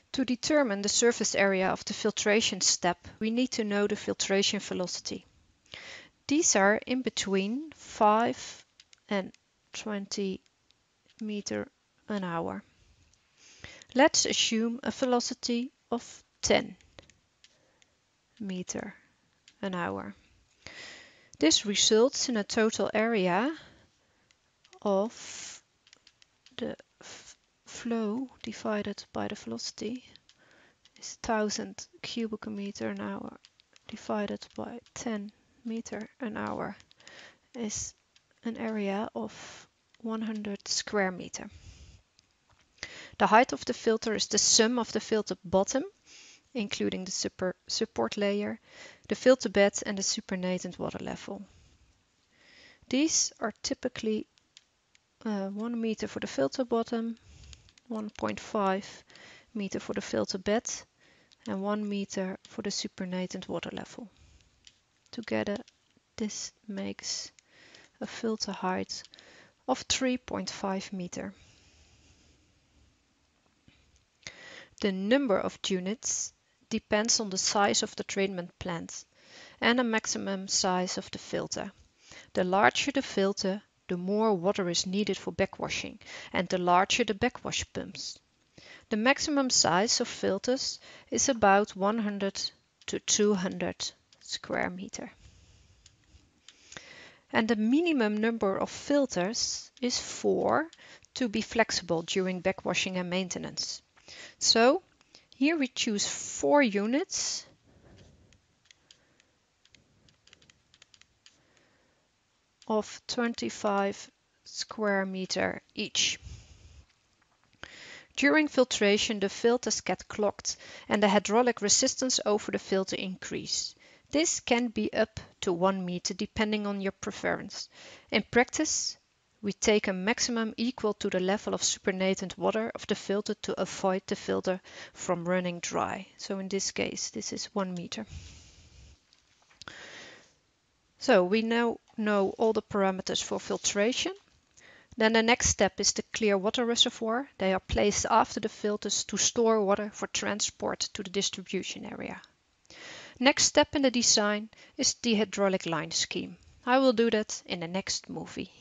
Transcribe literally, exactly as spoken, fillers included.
To determine the surface area of the filtration step, we need to know the filtration velocity. These are in between five and twenty meters an hour. Let's assume a velocity of ten meters an hour. This results in a total area of the flow divided by the velocity is one thousand cubic meter an hour divided by ten meter an hour is an area of one hundred square meter. The height of the filter is the sum of the filter bottom, including the super support layer, the filter bed and the supernatant water level. These are typically uh, one meter for the filter bottom, one point five meter for the filter bed and one meter for the supernatant water level. Together this makes a filter height of three point five meter. The number of units depends on the size of the treatment plant and the maximum size of the filter. The larger the filter, the more water is needed for backwashing, and the larger the backwash pumps. The maximum size of filters is about one hundred to two hundred square meter. And the minimum number of filters is four to be flexible during backwashing and maintenance. So here we choose four units of twenty-five square meter each. During filtration, the filters get clogged and the hydraulic resistance over the filter increase. This can be up to one meter depending on your preference. In practice, we take a maximum equal to the level of supernatant water of the filter to avoid the filter from running dry. So in this case, this is one meter. So we now know all the parameters for filtration. Then the next step is the clear water reservoir. They are placed after the filters to store water for transport to the distribution area. Next step in the design is the hydraulic line scheme. I will do that in the next movie.